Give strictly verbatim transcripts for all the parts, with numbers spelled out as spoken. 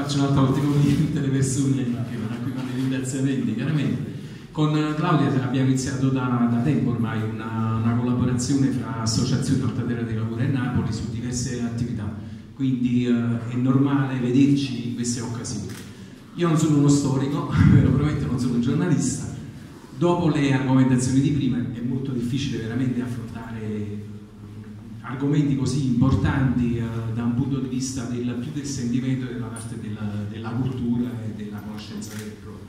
faccio un'altra volta con tutte le persone che vanno qui con i ringraziamenti, chiaramente. Con Claudia abbiamo iniziato da, da tempo ormai una, una collaborazione fra associazioni Alta Terra dei Lavori e Napoli su diverse attività, quindi eh, è normale vederci in queste occasioni. Io non sono uno storico, ve lo prometto, non sono un giornalista. Dopo le argomentazioni di prima è molto difficile veramente affrontare argomenti così importanti eh, da un punto di vista del, più del sentimento della parte della, della cultura e della conoscenza vera e propria.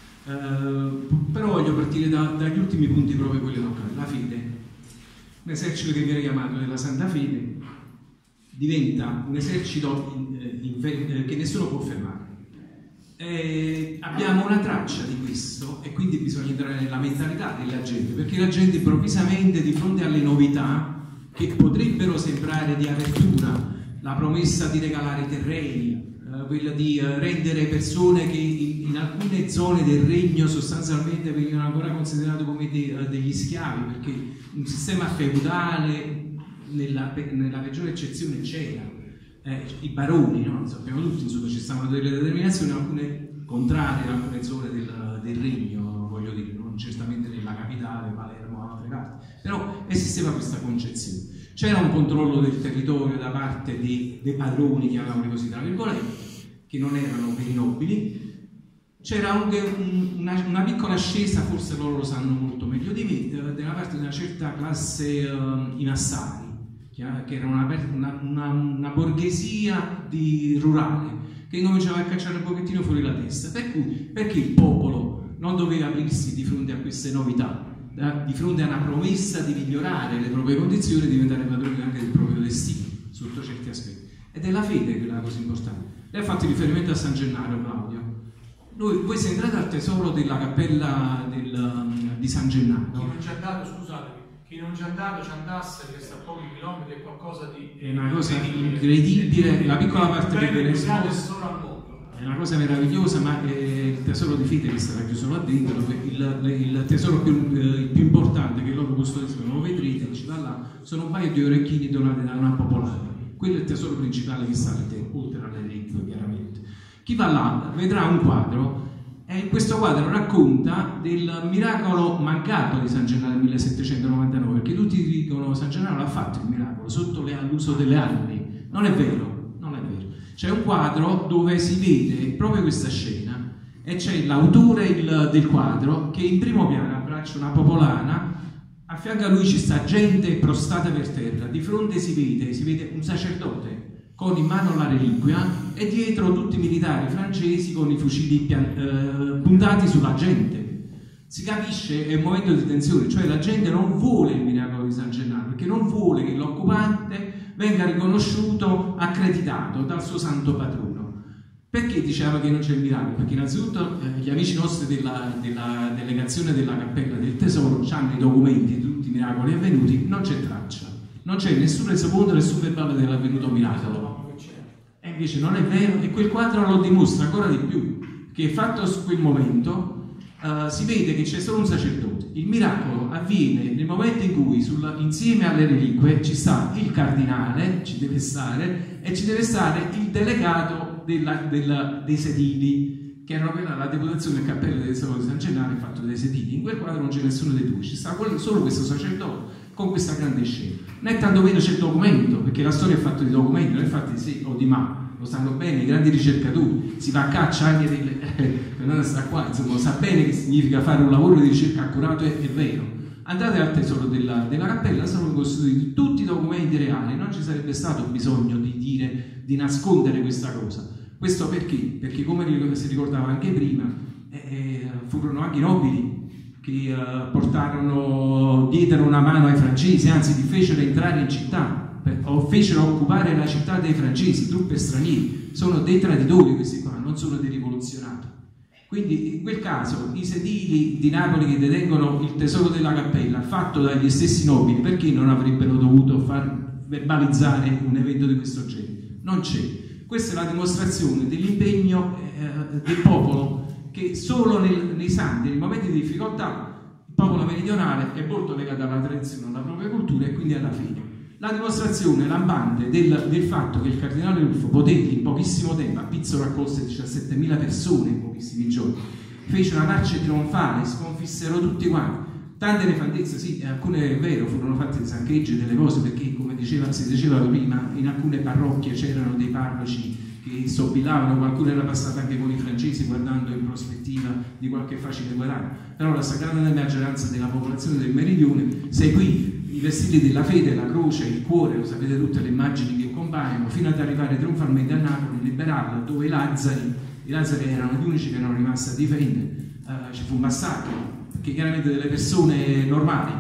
Uh, però voglio partire da, dagli ultimi punti, proprio quelli locali. La fede, un esercito che viene chiamato della Santa Fede, diventa un esercito in, in, in, che nessuno può fermare. E abbiamo una traccia di questo e quindi bisogna entrare nella mentalità della gente, perché la gente improvvisamente di fronte alle novità che potrebbero sembrare di apertura, la promessa di regalare terreni, quella di rendere persone che in, in alcune zone del regno sostanzialmente venivano ancora considerate come de, degli schiavi, perché un sistema feudale nella, nella peggiore eccezione c'era, eh, i baroni, no? Sappiamo tutti, insomma, ci stavano delle determinazioni, alcune contrarie in alcune zone del, del regno, voglio dire, non certamente nella capitale, Palermo o altre parti, però esisteva questa concezione. C'era un controllo del territorio da parte dei, dei padroni, chiamiamoli così tra virgolette, che non erano per i nobili. C'era anche un, una, una piccola ascesa, forse loro lo sanno molto meglio di me, della parte di una certa classe uh, i massari, che, che era una, una, una, una borghesia di, rurale, che incominciava a cacciare un pochettino fuori la testa. Per cui, perché il popolo non doveva aprirsi di fronte a queste novità? Di fronte a una promessa di migliorare le proprie condizioni e diventare padroni anche del proprio destino sotto certi aspetti. Ed è la fede che è la cosa importante. Lei ha fatto riferimento a San Gennaro, Claudio. Noi, voi siete entrati al tesoro della cappella del, di San Gennaro. Chi non ci è andato, scusatemi, chi non ci è andato ci andasse, che sta a pochi chilometri, è qualcosa di... È una cosa incredibile, la piccola parte che viene esposta. È una cosa meravigliosa, ma è il tesoro di fede che sarà chiuso là dentro, dove il, il tesoro più, il più importante che loro custodiscono, lo vedrete, ci va là, sono un paio di orecchini donati da una popolare. Quello è il tesoro principale che sta all'interno, oltre alle reliquie chiaramente. Chi va là vedrà un quadro, e questo quadro racconta del miracolo mancato di San Gennaro nel millesettecentonovantanove, perché tutti dicono San Gennaro l'ha fatto il miracolo sotto l'uso delle armi. Non è vero, non è vero. C'è un quadro dove si vede proprio questa scena e c'è l'autore del quadro che in primo piano abbraccia una popolana, a fianco a lui ci sta gente prostrata per terra, di fronte si vede, si vede un sacerdote con in mano la reliquia e dietro tutti i militari francesi con i fucili eh, puntati sulla gente. Si capisce, è un momento di tensione, cioè la gente non vuole il miracolo di San Gennaro, perché non vuole che l'occupante venga riconosciuto, accreditato dal suo santo patrono. Perché diceva che non c'è il miracolo? Perché innanzitutto eh, gli amici nostri della, della delegazione della Cappella del Tesoro hanno i documenti di tutti i miracoli avvenuti, non c'è traccia, non c'è nessun resoconto, nessun verbale dell'avvenuto miracolo. E invece non è vero, e quel quadro lo dimostra ancora di più, che fatto su quel momento Uh, si vede che c'è solo un sacerdote. Il miracolo avviene nel momento in cui sul, insieme alle reliquie ci sta il cardinale, ci deve stare, e ci deve stare il delegato della, della, dei sedili, che erano quella la deputazione del cappello del Tesoro di San Gennaro fatto dai sedili. In quel quadro non c'è nessuno dei due, ci sta solo questo sacerdote con questa grande scena. Non è tanto meno c'è il documento, perché la storia è fatta di documenti, non è fatta di sì o di ma. Lo sanno bene i grandi ricercatori, si va a caccia anche delle... Fernanda sta qua, insomma, sa bene che significa fare un lavoro di ricerca accurato e, è vero. Andate al tesoro della, della cappella, sono costituiti tutti i documenti reali, non ci sarebbe stato bisogno di dire, di nascondere questa cosa. Questo perché? Perché come si ricordava anche prima, eh, furono anche i nobili che eh, portarono, diedero una mano ai francesi, anzi li fecero entrare in città, o fecero occupare la città dei francesi, truppe straniere. Sono dei traditori questi qua, non sono dei rivoluzionari. Quindi in quel caso i sedili di Napoli che detengono il tesoro della cappella fatto dagli stessi nobili, perché non avrebbero dovuto far verbalizzare un evento di questo genere? Non c'è. Questa è la dimostrazione dell'impegno eh, del popolo, che solo nel, nei santi, nei momenti di difficoltà, il popolo meridionale è molto legato alla tradizione, alla propria cultura e quindi alla fede. La dimostrazione lampante del, del fatto che il cardinale Ruffo poté in pochissimo tempo, a Pizzo raccolse diciassettemila persone in pochissimi giorni, fece una marcia trionfale, sconfissero tutti quanti. Tante nefandezze, sì, alcune è vero, furono fatte dei saccheggi e delle cose, perché come diceva, si diceva prima, in alcune parrocchie c'erano dei parroci che sobbilavano, qualcuno era passato anche con i francesi guardando in prospettiva di qualche facile guadagno, però la stragrande maggioranza della popolazione del meridione seguì i vestiti della fede, la croce, il cuore, lo sapete tutte le immagini che compaiono, fino ad arrivare trionfalmente a Napoli, liberarla, dove i Lazzari, i Lazzari erano gli unici che erano rimasti a difendere, uh, ci fu un massacro, perché chiaramente delle persone normali,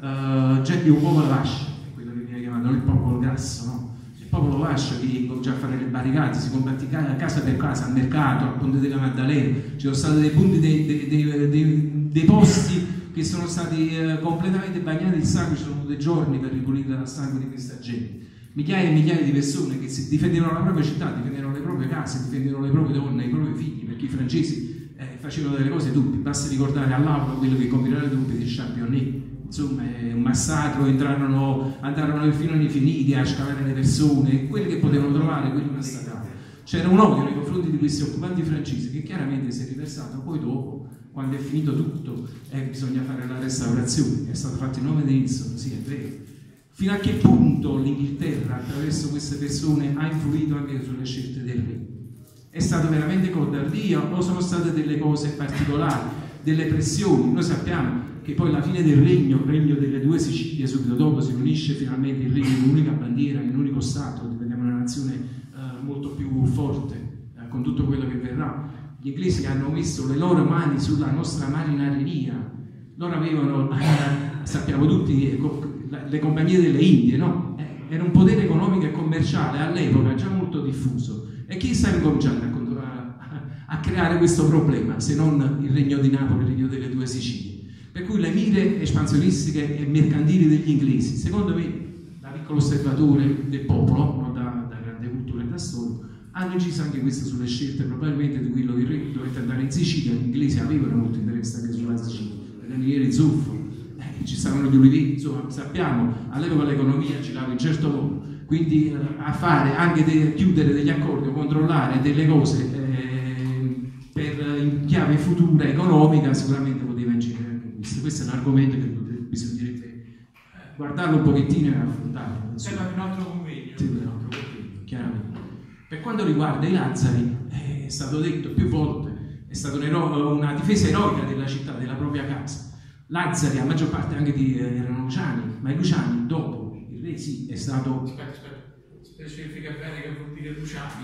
uh, gente, un popolo vascio, quello che viene chiamato, non il popolo grasso, no? Il popolo vascio che comincia a fare le barricate, si combatte casa per casa, al mercato, al Ponte della Maddalena, ci sono stati dei punti, dei, dei, dei, dei, dei posti che sono stati eh, completamente bagnati in sangue, ci sono dei giorni per ripulire dal sangue di questa gente. Migliaia e migliaia di persone che si difendevano la propria città, difendevano le proprie case, difendevano le proprie donne, i propri figli, perché i francesi eh, facevano delle cose dubbie. Basta ricordare all'Aula quello che compirà le truppe di Championnet. Insomma, è un massacro, entrarono, andarono fino all'infiniti a scavare le persone, quelle che potevano trovare, quelli massacrati. C'era un odio nei confronti di questi occupanti francesi che chiaramente si è riversato poi dopo, quando è finito tutto, eh, bisogna fare la restaurazione. È stato fatto in nome di Nixon, sì, è vero. Fino a che punto l'Inghilterra, attraverso queste persone, ha influito anche sulle scelte del re? È stato veramente codardia o sono state delle cose particolari, delle pressioni? Noi sappiamo che poi alla fine del regno, il regno delle due Sicilie, subito dopo si unisce finalmente il regno in un'unica bandiera, in un unico Stato, diventiamo una nazione eh, molto più forte eh, con tutto quello che verrà. Gli inglesi hanno messo le loro mani sulla nostra marinaria, loro avevano, eh, sappiamo tutti, le compagnie delle Indie, no? Eh, era un potere economico e commerciale all'epoca già molto diffuso. E chi sta incominciando a, a, a creare questo problema, se non il regno di Napoli, il regno delle due Sicilie? Per cui le mire espansionistiche e mercantili degli inglesi, secondo me, da piccolo osservatore del popolo, non da, da grande cultura e da storico, hanno inciso anche questo sulle scelte probabilmente di quello che il re dovette andare in Sicilia. Gli inglesi avevano molto interesse anche sulla Sicilia, le miniere di zolfo, eh, ci stavano gli uliveti, insomma sappiamo, all'epoca l'economia girava in certo modo, quindi eh, a fare anche de, chiudere degli accordi o controllare delle cose eh, per in chiave futura economica sicuramente poteva incidere anche questo. Questo è un argomento che bisognerebbe guardarlo un pochettino e affrontarlo. Serve un altro convegno. Sì, un altro convegno, chiaramente. Per quanto riguarda i Lazzari, è stato detto più volte, è stata una difesa eroica della città, della propria casa. Lazzari, a maggior parte anche di, eh, erano Luciani, ma i Luciani dopo il re sì, è stato... Aspetta, aspetta, specifica bene che vuol dire Luciani.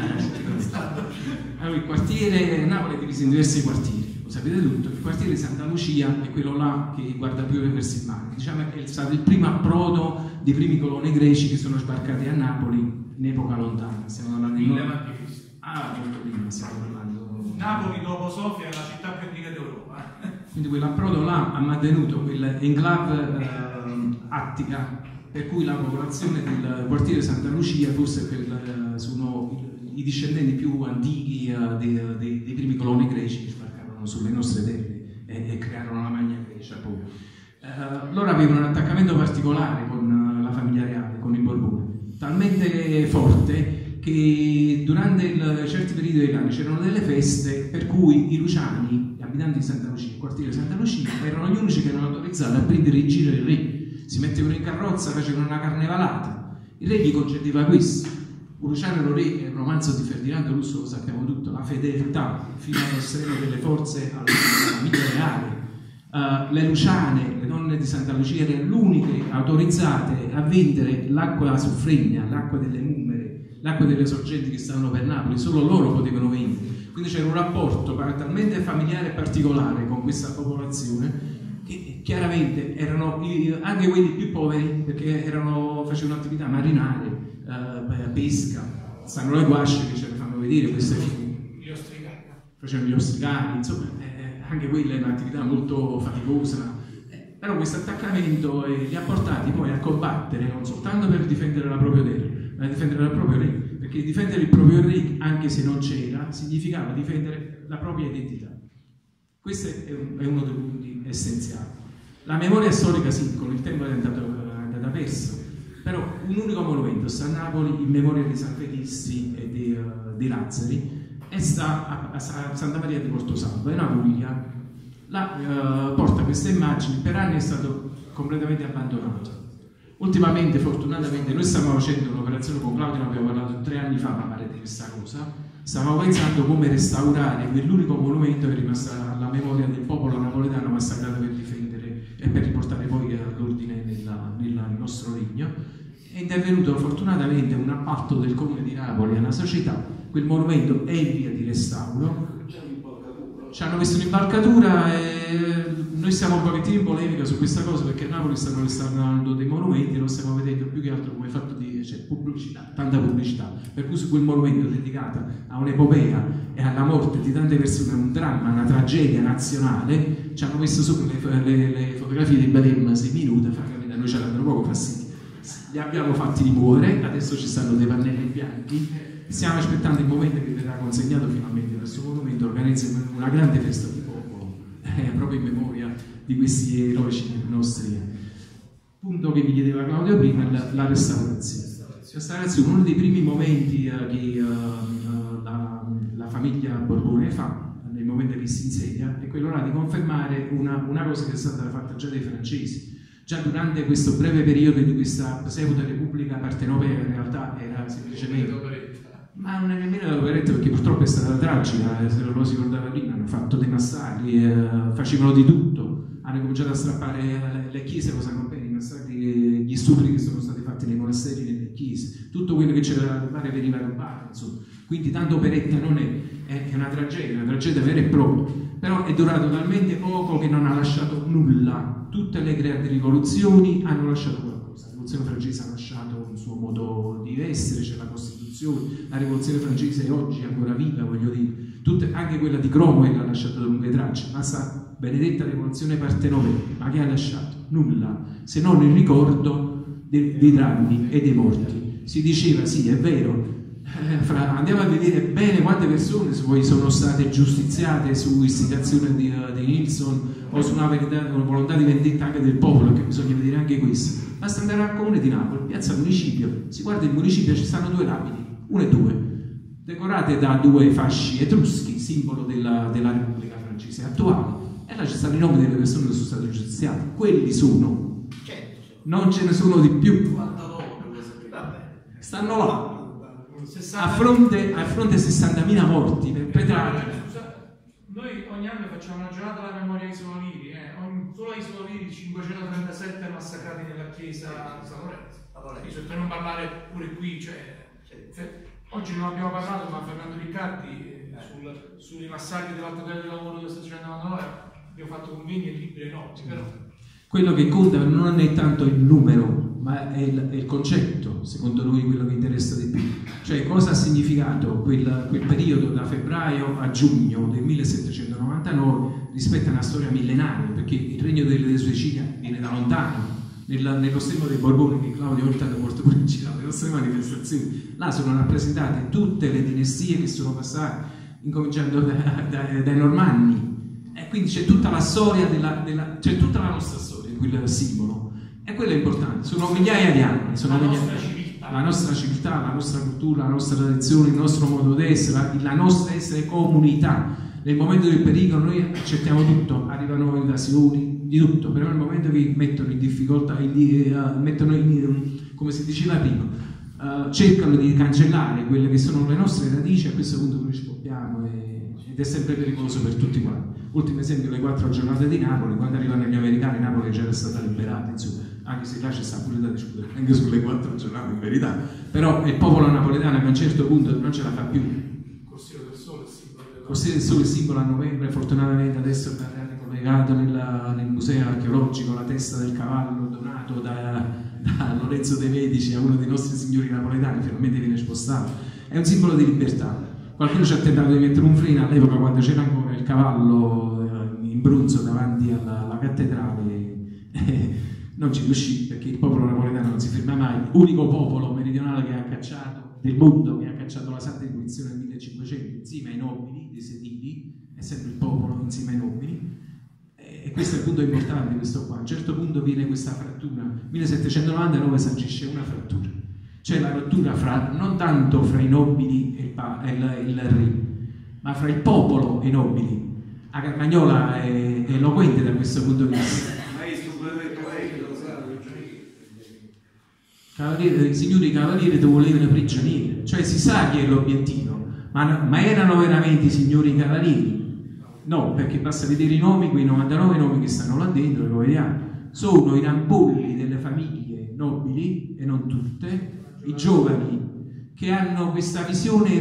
Ah, allora, il quartiere Napoli è diviso in diversi quartieri, lo sapete tutto. Il quartiere di Santa Lucia è quello là che guarda più verso il mare. Diciamo che è stato il primo approdo dei primi coloni greci che sono sbarcati a Napoli in epoca lontana. Stiamo parlando di... Ah, molto prima, stiamo parlando... Napoli dopo Sofia è la città più antica d'Europa. Quindi quell'approdo là ha mantenuto quell'enclave eh, attica, per cui la popolazione del quartiere Santa Lucia forse per, sono i discendenti più antichi eh, dei, dei, dei primi coloni greci che sbarcarono sulle nostre terre e, e crearono la Magna Grecia. Poi. Eh, loro avevano un attaccamento particolare con la famiglia reale, con i Borboni, talmente forte che durante il, certi periodi dell'anno c'erano delle feste per cui i Luciani, gli abitanti di Santa Lucia, il quartiere Santa Lucia, erano gli unici che erano autorizzati a prendere in giro il re. Si mettevano in carrozza, facevano una carnevalata. Il re gli concedeva questo. Luciano Re è un romanzo di Ferdinando Russo, lo sappiamo tutto, la fedeltà fino allo stremo delle forze alla famiglia reale. Uh, le Luciane, le donne di Santa Lucia, erano le uniche autorizzate a vendere l'acqua soffregna, l'acqua delle mumere, l'acqua delle sorgenti che stavano per Napoli, solo loro potevano vendere. Quindi c'era un rapporto talmente familiare e particolare con questa popolazione che chiaramente erano anche quelli più poveri, perché erano, facevano attività marinare, eh, pesca, stanno le guasce che ce le fanno vedere queste figure. Gli ostricari. Facevano gli ostricari, insomma, eh, anche quella è un'attività molto faticosa. Eh, però questo attaccamento eh, li ha portati poi a combattere non soltanto per difendere la propria terra, ma a difendere il proprio re, perché difendere il proprio re, anche se non c'era, significava difendere la propria identità. Questo è, un, è uno dei punti essenziali. La memoria storica sì, con il tempo è andata, è andata persa, però un unico monumento sta a Napoli in memoria di San Felisti e di, uh, di Lazzari, e sta a, a Santa Maria di Portosalvo, e una Puglia la, uh, porta queste immagini. Per anni è stato completamente abbandonato. Ultimamente, fortunatamente, noi stiamo facendo un'operazione con Claudio, ne abbiamo parlato tre anni fa, ma pare di questa cosa. Stiamo pensando come restaurare quell'unico monumento che è rimasto alla memoria del popolo napoletano massacrato per difendere e per riportare poi l'ordine nel nostro regno. È intervenuto fortunatamente un appalto del Comune di Napoli alla società. Quel monumento è in via di restauro. Ci hanno messo un'impalcatura e noi siamo un pochettino in polemica su questa cosa, perché a Napoli stanno restaurando dei monumenti e lo stiamo vedendo più che altro come fatto di cioè, pubblicità, tanta pubblicità. Per cui su quel monumento dedicato a un'epopea e alla morte di tante persone, un dramma, una tragedia nazionale, ci hanno messo sopra le, le, le fotografie di Belen sei minuti, francamente a noi ci hanno dato poco fastidio. Li abbiamo fatti rimuovere, adesso ci stanno dei pannelli bianchi. Stiamo aspettando il momento che verrà consegnato finalmente questo monumento. Organizziamo una grande festa di popolo, eh, proprio in memoria di questi eroici nostri. Punto che mi chiedeva Claudio prima, la, la restaurazione. Restaurazione, uno dei primi momenti uh, che uh, la, la famiglia Borbone fa nel momento che si insegna è quello là di confermare una, una cosa che è stata fatta già dai francesi. Già durante questo breve periodo di questa pseudo repubblica partenopea, in realtà era semplicemente, ma non è nemmeno l'operetta, perché purtroppo è stata tragica, se lo si ricordava prima, hanno fatto dei massacri, eh, facevano di tutto, hanno cominciato a strappare le, le chiese, lo sanno bene, i massacri, gli stupri che sono stati fatti nei monasteri e nelle chiese, tutto quello che c'era da rubare veniva rubato, insomma. Quindi tanto operetta non è, è, è una tragedia, una tragedia vera e propria, però è durato talmente poco che non ha lasciato nulla. Tutte le grandi rivoluzioni hanno lasciato qualcosa. La rivoluzione francese ha lasciato un suo modo di essere, c'è la Costituzione, la rivoluzione francese è oggi ancora viva, voglio dire, tutte, anche quella di Cromwell ha lasciato lunghe tracce, ma sta benedetta rivoluzione partenopea, ma che ha lasciato? Nulla, se non il ricordo dei, dei drammi e dei morti. Si diceva, sì, è vero, eh, fra, andiamo a vedere bene quante persone poi sono state giustiziate su istigazione di, uh, di Nilsson o su una, verità, una volontà di vendetta anche del popolo, che bisogna vedere anche questo. Basta andare al comune di Napoli, piazza Municipio, si guarda il municipio, ci stanno due lapidi, una e due, decorate da due fasci etruschi, simbolo della, della Repubblica francese attuale, e là ci stanno i nomi delle persone che sono state giustiziate. Quelli sono, non ce ne sono di più, stanno là a fronte a fronte a sessantamila morti perpetrati. Noi ogni anno facciamo una giornata alla memoria di Isola Liri, eh? Solo a Isola Liri cinquecentotrentasette massacrati nella chiesa di San Lorenzo. Per non parlare pure qui, cioè, oggi non abbiamo parlato, ma Fernando Riccardi eh, sul, sui massacri dell'Alto Hotel del Lavoro del settecentonovantanove abbiamo fatto convegni e libri enormi, però quello che conta non è tanto il numero, ma è il, è il concetto, secondo noi, quello che interessa di più. Cioè, cosa ha significato quel, quel periodo da febbraio a giugno del millesettecentonovantanove rispetto a una storia millenaria, perché il regno delle Sicilia viene da lontano. Nella, nello stemma dei Borboni, che Claudio Ortano porta pure in giro, le nostre manifestazioni, là sono rappresentate tutte le dinastie che sono passate, incominciando da, da, dai Normanni, e quindi c'è tutta la storia, c'è tutta la nostra storia in quel simbolo, e quello è importante. Sono migliaia di anni, sono la, migliaia, nostra civiltà. la nostra civiltà, la nostra cultura, la nostra tradizione, il nostro modo di essere, la, la nostra essere comunità. Nel momento del pericolo noi accettiamo tutto, arrivano invasioni, di tutto, però nel momento che mettono in difficoltà, in, uh, mettono in, come si diceva prima, uh, cercano di cancellare quelle che sono le nostre radici, a questo punto noi ci scoppiamo e, ed è sempre pericoloso per tutti quanti. Ultimo esempio, le quattro giornate di Napoli, quando arrivano gli americani, Napoli già era stata liberata, insomma, anche se là c'è sta pure da discutere, anche sulle quattro giornate in verità, però il popolo napoletano che a un certo punto non ce la fa più. Corsiero del Sole, Corsiero del Sole, simbolo a novembre, fortunatamente adesso è collegato nella, nel museo archeologico la testa del cavallo donato da, da Lorenzo de' Medici a uno dei nostri signori napoletani, finalmente viene spostato. È un simbolo di libertà. Qualcuno ci ha tentato di mettere un freno all'epoca quando c'era ancora il cavallo in bronzo davanti alla, alla cattedrale, eh, non ci riuscì perché il popolo napoletano non si ferma mai, unico popolo meridionale che ha cacciato del mondo, che ha cacciato la Santa Inquisizione nel millecinquecento insieme ai nobili dei sedili, è sempre il popolo insieme ai nobili. E questo è il punto importante, questo qua. A un certo punto viene questa frattura, millesettecentonovantanove sancisce una frattura, cioè la rottura fra, non tanto fra i nobili e il, pa, e il, il re, ma fra il popolo e i nobili. A Carmagnola è, è eloquente da questo punto di vista. Cavaliere, signori cavalieri ti volevano prigionieri, cioè si sa chi è l'obiettivo, ma, ma erano veramente i signori cavalieri? No, perché basta vedere i nomi, quei novantanove nomi che stanno là dentro, lo vediamo, sono i rampolli delle famiglie nobili, e non tutte, i giovani che hanno questa visione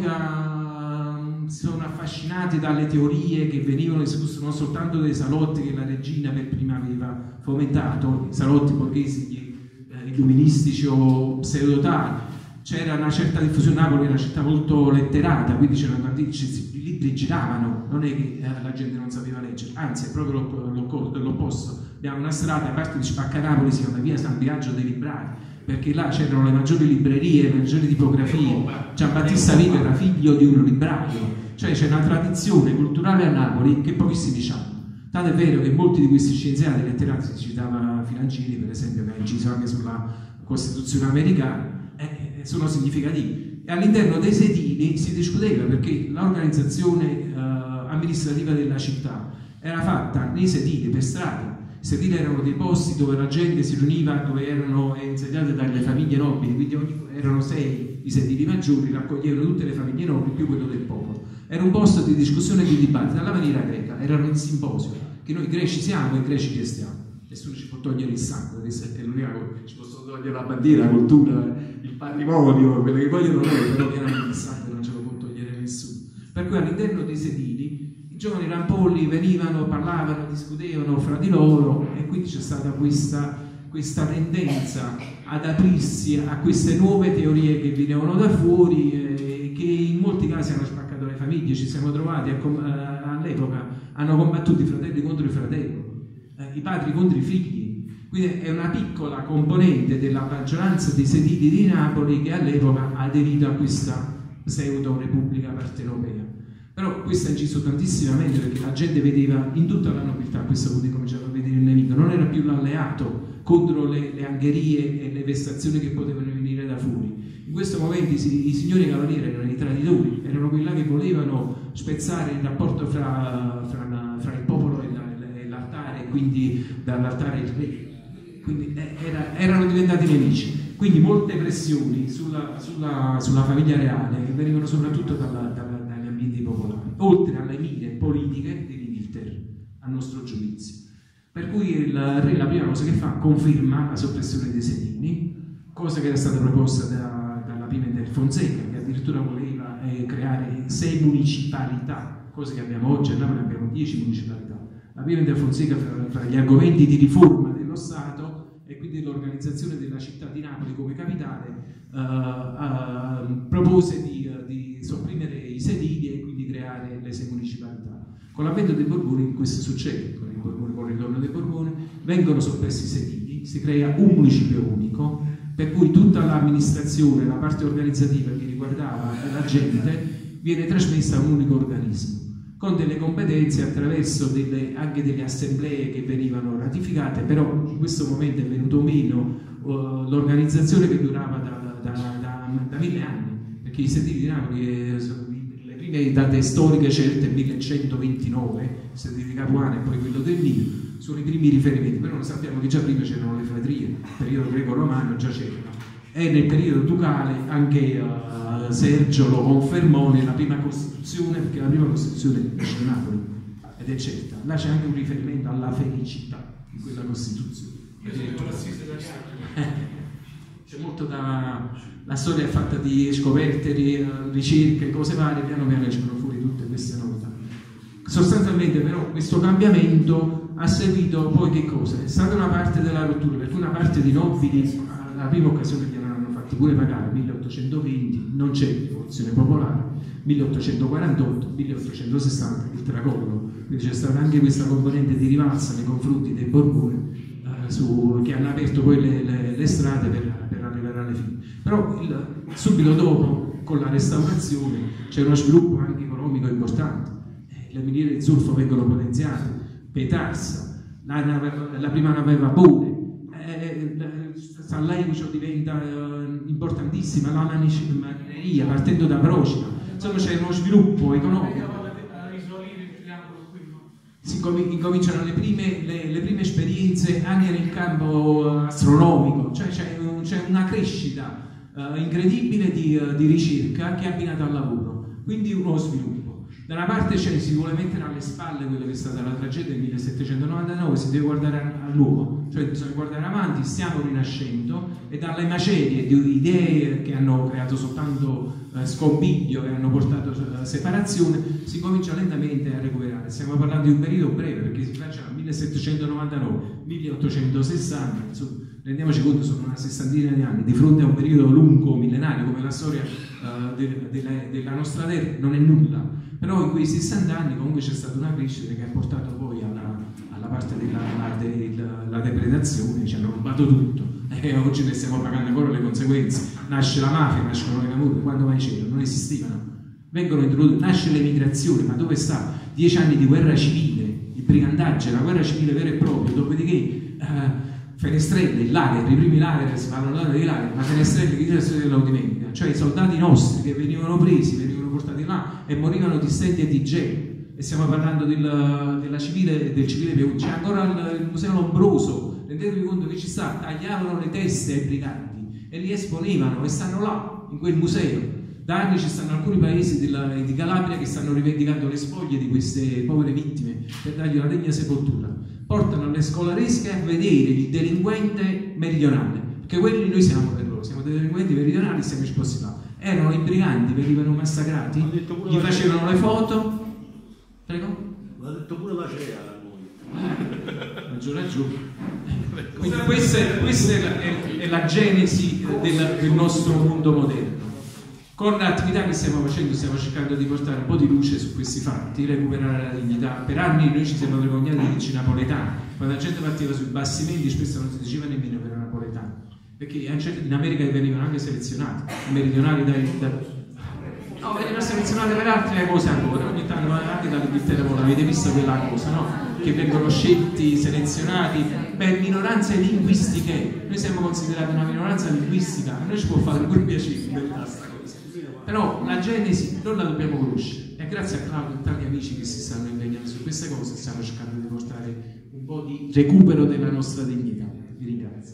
eroica, sono affascinati dalle teorie che venivano discusse non soltanto dai salotti che la regina per prima aveva fomentato, i salotti borghesi illuministici o pseudotali. C'era una certa diffusione, Napoli era una città molto letterata, quindi c'erano tanti i libri giravano, non è che la gente non sapeva leggere, anzi è proprio l'opposto. Abbiamo una strada, a parte di Spaccanapoli si chiama via San Biagio dei Librai, perché là c'erano le maggiori librerie, le maggiori tipografie. Giambattista Vico era figlio di un libraio, cioè c'è una tradizione culturale a Napoli che pochissimi sanno. Tanto è vero che molti di questi scienziati letterati, si citava Filancini per esempio, che ha inciso anche sulla Costituzione americana, eh, sono significativi. E all'interno dei sedili si discuteva perché l'organizzazione eh, amministrativa della città era fatta nei sedili per strada. I sedili erano dei posti dove la gente si riuniva, dove erano insediate dalle famiglie nobili, quindi ogni, erano sei i sedili maggiori, raccoglievano tutte le famiglie nobili più quello del popolo. Era un posto di discussione e di dibattito alla maniera greca, erano in simposio, che noi greci siamo e greci restiamo. Nessuno ci può togliere il sangue, è l'unica cosa, ci possono togliere la bandiera, la cultura, il patrimonio, quello che vogliono loro, però chiaramente il sangue non ce lo può togliere nessuno. Per cui all'interno dei sedili i giovani rampolli venivano, parlavano, discutevano fra di loro, e quindi c'è stata questa, questa tendenza ad aprirsi a queste nuove teorie che venivano da fuori, eh, che in molti casi hanno spaccato le famiglie. Ci siamo trovati all'epoca, hanno combattuto i fratelli contro i fratelli, eh, i padri contro i figli, quindi è una piccola componente della maggioranza dei sedili di Napoli che all'epoca ha aderito a questa pseudo repubblica partenopea. Però questo ha inciso tantissimamente, perché la gente vedeva in tutta la nobiltà, questo punto cominciava a vedere il nemico, non era più l'alleato contro le, le angherie e le vessazioni che potevano venire da fuori. In questo momento i, i signori cavalieri erano i traditori, erano quelli che volevano spezzare il rapporto fra, fra, la, fra il popolo e l'altare, quindi dall'altare il re. Quindi era, erano diventati nemici. Quindi molte pressioni sulla, sulla, sulla famiglia reale che venivano soprattutto dalla, dalla, dagli ambienti popolari, oltre alle mire politiche dell'Inghilterra, a nostro giudizio. Per cui il re la prima cosa che fa conferma la soppressione dei sedili, cosa che era stata proposta da, dalla Pimentel Fonseca, che addirittura voleva eh, creare sei municipalità, cosa che abbiamo oggi, a Napoli abbiamo dieci municipalità. La Pimentel Fonseca, fra, fra gli argomenti di riforma dello Stato e quindi l'organizzazione della città di Napoli come capitale, uh, uh, propose di, uh, di sopprimere i sedili e quindi creare le sei municipalità. Con l'avvento dei Borboni questo succede, con il, Borbone, con il ritorno dei Borboni vengono soppressi i sedili, si crea un municipio unico, per cui tutta l'amministrazione, la parte organizzativa che riguardava la gente viene trasmessa a un unico organismo, con delle competenze attraverso delle, anche delle assemblee che venivano ratificate. Però in questo momento è venuto meno uh, l'organizzazione che durava da, da, da, da mille anni, perché i sedili di Napoli, eh, le prime date storiche certe, millecentoventinove, il sedile di Capuano e poi quello del Nilo, sono i primi riferimenti, però noi sappiamo che già prima c'erano le fratrie, nel periodo greco-romano già c'erano, e nel periodo ducale anche uh, Sergio lo confermò nella prima Costituzione, perché la prima Costituzione è di Napoli ed è certa. Là c'è anche un riferimento alla felicità di quella Costituzione. Io sono razzista italiano. C'è molto da... la storia è fatta di scoperte, di ricerche, cose varie, piano piano escono fuori tutte queste novità. Sostanzialmente però questo cambiamento ha seguito poi che cosa? È stata una parte della rottura, perché una parte di nobili, la prima occasione che hanno fatti pure pagare, milleottocentoventi, non c'è rivoluzione popolare, milleottocentoquarantotto, milleottocentosessanta, il tracollo, quindi c'è stata anche questa componente di rivalsa nei confronti dei Borboni, eh, su, che hanno aperto poi le, le, le strade per, per arrivare alle fine. Però il, subito dopo, con la restaurazione, c'è uno sviluppo anche economico importante, eh, le miniere di zolfo vengono potenziate, Petrarsa, la, la, la prima nave a vapore, eh, San Leucio diventa eh, importantissima, la marineria partendo da Procida, insomma c'è uno sviluppo economico. Si incominciano le prime, le, le prime esperienze anche nel campo astronomico, cioè c'è, c'è una crescita uh, incredibile di, uh, di ricerca che è abbinata al lavoro, quindi uno sviluppo. Da una parte c'è, si vuole mettere alle spalle quello che è stata la tragedia del millesettecentonovantanove, si deve guardare all'uomo, cioè bisogna guardare avanti, stiamo rinascendo e dalle macerie di idee che hanno creato soltanto eh, scompiglio e hanno portato a separazione, si comincia lentamente a recuperare. Stiamo parlando di un periodo breve, perché si faccia dal millesettecentonovantanove milleottocentosessanta, insomma, rendiamoci conto, sono una sessantina di anni, di fronte a un periodo lungo, millenario, come la storia uh, de, de, de, della nostra terra, non è nulla. Però in quei sessanta anni comunque c'è stata una crescita che ha portato poi alla, alla parte della de, de, la depredazione, ci hanno rubato tutto e oggi ne stiamo pagando ancora le conseguenze. Nasce la mafia, nascono le camorre, quando mai c'erano? Non esistivano. Vengono introdotte, nasce l'emigrazione, ma dove sta? Dieci anni di guerra civile, il brigandaggio, la guerra civile vera e propria, dopodiché eh, Fenestrelle, il lager, i primi lager, si parlano dei lager, ma Fenestrelle chi se lo dimentica? Cioè i soldati nostri che venivano presi, venivano portati là e morivano di stenti e di gel. E stiamo parlando del, della civile, del civile Piemonte. C'è ancora il, il museo Lombroso, rendetevi conto che ci sta, tagliavano le teste ai briganti e li esponevano e stanno là, in quel museo. Da anni ci stanno alcuni paesi della, di Calabria che stanno rivendicando le spoglie di queste povere vittime per dargli una degna sepoltura. Portano le scolaresche a vedere il delinquente meridionale, perché quelli noi siamo per loro, siamo dei delinquenti meridionali, siamo esposti là. Erano i briganti, venivano massacrati, gli facevano le foto. Prego? L'ha detto pure la C E A a noi. Maggior ragione. Quindi questa, è, questa è, la, è, è la genesi del, del nostro mondo moderno. Con l'attività che stiamo facendo stiamo cercando di portare un po' di luce su questi fatti, recuperare la dignità. Per anni noi ci siamo vergognati di dirci napoletani, quando la gente partiva sui bassimenti spesso non si diceva nemmeno che era napoletano, perché in America venivano anche selezionati, i meridionali dai, da... no, venivano selezionati per altre cose ancora, ogni tanto anche dall'Inghilterra, voi l'avete visto quella cosa, no? Che vengono scelti, selezionati per minoranze linguistiche. Noi siamo considerati una minoranza linguistica, a noi ci può fare pure piacere in verità sta cosa. Però la genesi non la dobbiamo conoscere e grazie a Claudio e tanti amici che si stanno impegnando su queste cose stiamo cercando di portare un po' di recupero della nostra dignità. Vi ringrazio.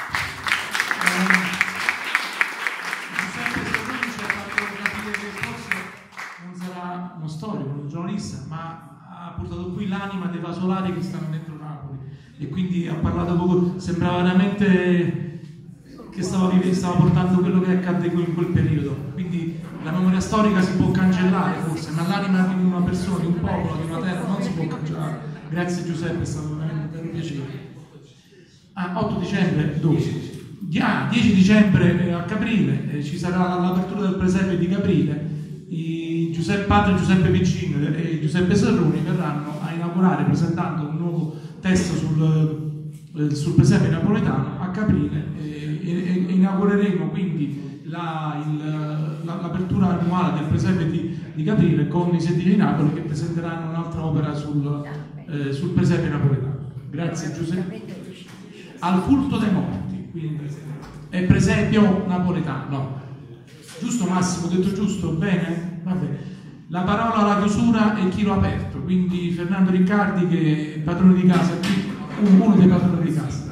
Non sarà uno storico, un giornalista, ma ha portato qui l'anima dei vasolari che stanno dentro Napoli e quindi ha parlato poco, sembrava veramente che stava, stava portando quello che accadde in quel periodo. Quindi la memoria storica si può cancellare forse, ma l'anima di una persona, di un popolo, di una terra non si può cancellare. Grazie Giuseppe, è stato veramente un piacere. Ah, otto dicembre, dove? Ah, dieci dicembre a Caprile eh, ci sarà l'apertura del presepe di Caprile. I Giuseppe, padre Giuseppe Piccino e Giuseppe Serroni verranno a inaugurare presentando un nuovo testo sul, eh, sul presepe napoletano a Caprile e, e, e inaugureremo quindi l'apertura la, annuale del presepe di, di Caprile con i Sedili di Napoli che presenteranno un'altra opera sul, eh, sul presepe napoletano. Grazie Giuseppe. Al culto dei morti, quindi è presepio napoletano. No. Giusto Massimo, ho detto giusto? Bene? Vabbè. La parola alla chiusura e chilo aperto, quindi Fernando Riccardi che è padrone di casa, uno dei padroni di casa.